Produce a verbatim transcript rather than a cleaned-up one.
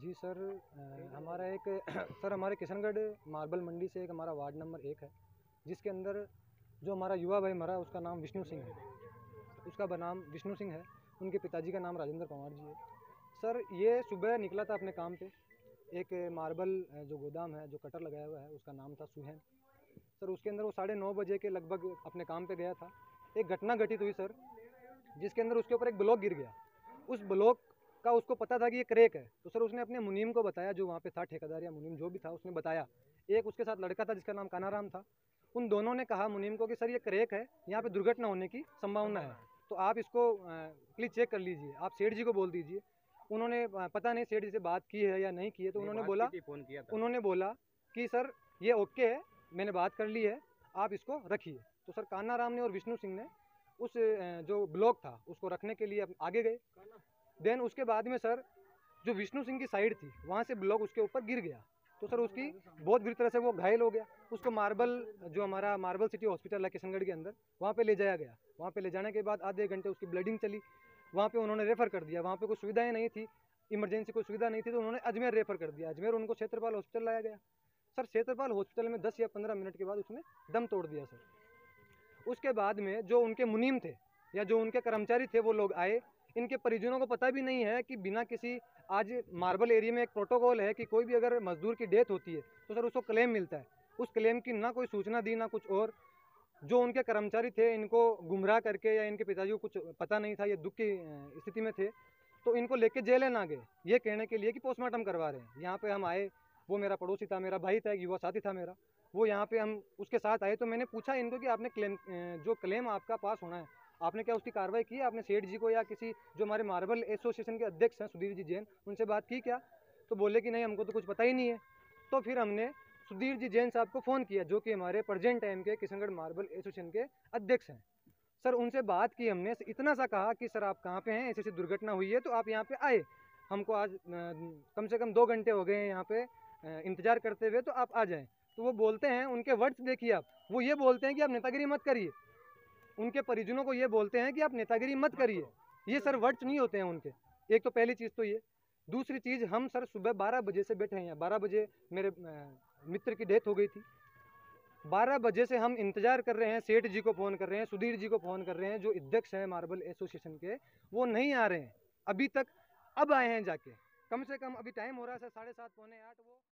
जी sir, अ, हमारा एक sir हमारे किशनगढ़ मार्बल मंडी से एक हमारा वार्ड नंबर एक है, जिसके अंदर जो हमारा युवा भाई मरा उसका नाम विष्णु सिंह है। उसका नाम विष्णु सिंह है, उनके पिताजी का नाम राजेंद्र कुमार जी है। सर ये सुबह निकला था अपने काम पे, एक मार्बल जो गोदाम है जो कटर लगाया हुआ है उसका नाम था सुहैन। सर उसके अंदर वो साढ़े नौ बजे के लगभग अपने काम पे गया था। एक घटना घटित हुई सर, जिसके अंदर उसके ऊपर एक ब्लॉक गिर गया। उस ब्लॉक का उसको पता था कि ये क्रैक है, तो सर उसने अपने मुनीम को बताया, जो वहाँ पे था ठेकेदार या मुनीम जो भी था, उसने बताया। एक उसके साथ लड़का था जिसका नाम कानाराम था। उन दोनों ने कहा मुनीम को कि सर ये क्रैक है, यहाँ पे दुर्घटना होने की संभावना है, तो आप इसको प्लीज़ चेक कर लीजिए, आप सेठ जी को बोल दीजिए। उन्होंने पता नहीं सेठ जी से बात की है या नहीं की है, तो उन्होंने बोला फोन किया था। उन्होंने बोला कि सर ये ओके है, मैंने बात कर ली है, आप इसको रखिए। तो सर कानाराम ने और विष्णु सिंह ने उस जो ब्लॉक था उसको रखने के लिए आगे गए। देन उसके बाद में सर जो विष्णु सिंह की साइड थी वहाँ से ब्लॉक उसके ऊपर गिर गया, तो सर उसकी बहुत बुरी तरह से वो घायल हो गया। उसको मार्बल जो हमारा मार्बल सिटी हॉस्पिटल है किशनगढ़ के अंदर, वहाँ पे ले जाया गया। वहाँ पे ले जाने के बाद आधे घंटे उसकी ब्लीडिंग चली, वहाँ पे उन्होंने रेफ़र कर दिया। वहाँ पे कोई सुविधाएं नहीं थी, इमरजेंसी कोई सुविधा नहीं थी, तो उन्होंने अजमेर रेफ़र कर दिया। अजमेर उनको क्षेत्रपाल हॉस्पिटल लाया गया। सर क्षेत्रपाल हॉस्पिटल में दस या पंद्रह मिनट के बाद उसने दम तोड़ दिया सर। उसके बाद में जो उनके मुनीम थे या जो उनके कर्मचारी थे वो लोग आए। इनके परिजनों को पता भी नहीं है कि बिना किसी, आज मार्बल एरिया में एक प्रोटोकॉल है कि कोई भी अगर मजदूर की डेथ होती है तो सर उसको क्लेम मिलता है। उस क्लेम की ना कोई सूचना दी ना कुछ और। जो उनके कर्मचारी थे इनको गुमराह करके, या इनके पिताजी को कुछ पता नहीं था, ये दुख की स्थिति में थे, तो इनको लेके जेल ना गए ये कहने के लिए कि पोस्टमार्टम करवा रहे हैं। यहाँ पे हम आए, वो मेरा पड़ोसी था, मेरा भाई था, एक युवा साथी था मेरा, वो यहाँ पे हम उसके साथ आए। तो मैंने पूछा इनको कि आपने क्लेम, जो क्लेम आपका पास होना है, आपने क्या उसकी कार्रवाई की? आपने सेठ जी को या किसी जो हमारे मार्बल एसोसिएशन के अध्यक्ष हैं सुधीर जी जैन, उनसे बात की क्या? तो बोले कि नहीं हमको तो कुछ पता ही नहीं है। तो फिर हमने सुधीर जी जैन साहब को फ़ोन किया, जो कि हमारे प्रेजेंट टाइम के किशनगढ़ मार्बल एसोसिएशन के अध्यक्ष हैं। सर उनसे बात की हमने, इतना सा कहा कि सर आप कहाँ पे हैं, ऐसी ऐसी दुर्घटना हुई है तो आप यहाँ पे आए। हमको आज कम से कम दो घंटे हो गए हैं यहाँ पे इंतजार करते हुए, तो आप आ जाएं। तो वो बोलते हैं, उनके वर्ड्स देखिए आप, वो ये बोलते हैं कि आप नेतागिरी मत करिए। उनके परिजनों को ये बोलते हैं कि आप नेतागिरी मत करिए। ये सर वर्ड्स नहीं होते हैं उनके। एक तो पहली चीज़ तो ये। दूसरी चीज़, हम सर सुबह बारह बजे से बैठे हैं यहाँ। बारह बजे मेरे मित्र की डेथ हो गई थी। बारह बजे से हम इंतजार कर रहे हैं, सेठ जी को फ़ोन कर रहे हैं, सुधीर जी को फ़ोन कर रहे हैं, जो अध्यक्ष हैं मार्बल एसोसिएशन के, वो नहीं आ रहे हैं अभी तक। अब आए हैं जाके, कम से कम अभी टाइम हो रहा है सर साढ़े सात पौने आठ। वो